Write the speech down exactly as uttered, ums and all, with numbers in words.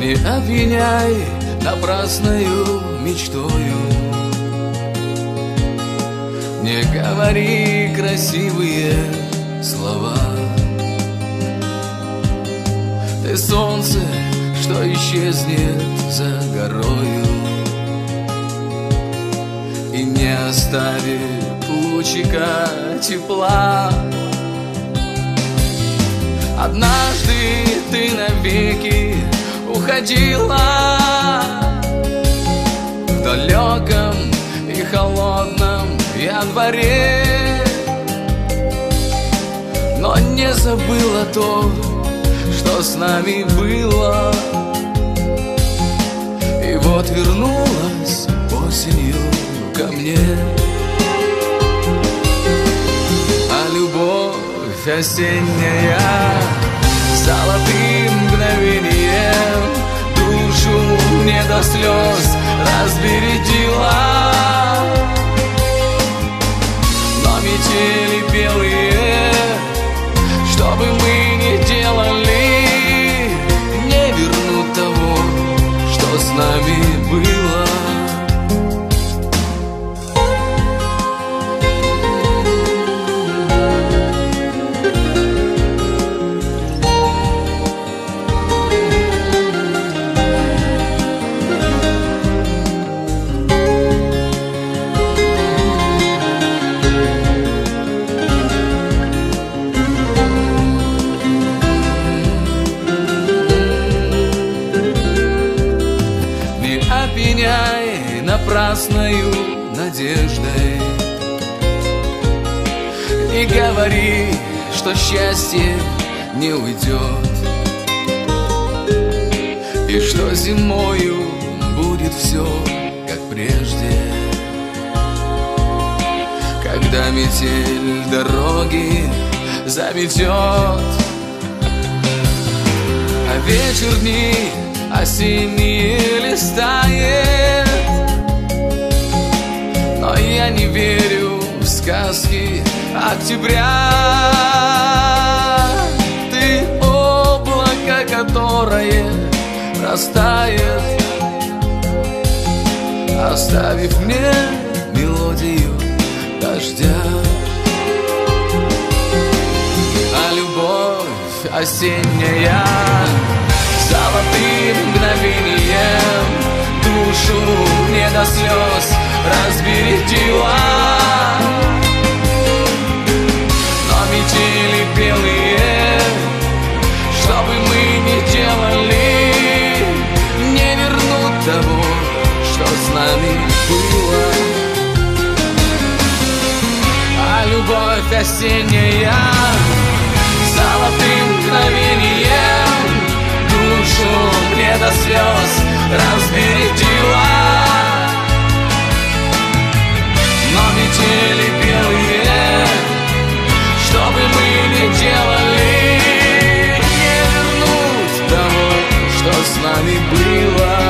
Не обвиняй напрасною мечтою, не говори красивые слова. Ты солнце, что исчезнет за горою и не оставит лучика тепла. Однажды ты навеки уходила в далеком и холодном январе, но не забыла то, что с нами было. И вот вернулась осенью ко мне. А любовь осенняя золотым мгновением душу мне до слез разбередила. Но метели белые, что бы мы ни делали, не вернут того, что с нами было. Обвиняй напрасною надеждой, не говори, что счастье не уйдет, и что зимою будет все как прежде. Когда метель дороги заметет, а вечер дни осенние листает. Но я не верю в сказки октября. Ты облако, которое растает, оставив мне мелодию дождя. А любовь осенняя золотым мгновением душу мне до слез разбередила. Но метели белые, что бы мы ни делали, не вернут того, что с нами было. А любовь осенняя золотым мгновением душу мне до слез разбередила. Но метели белые, что бы мы ни делали, не вернуть того, что с нами было.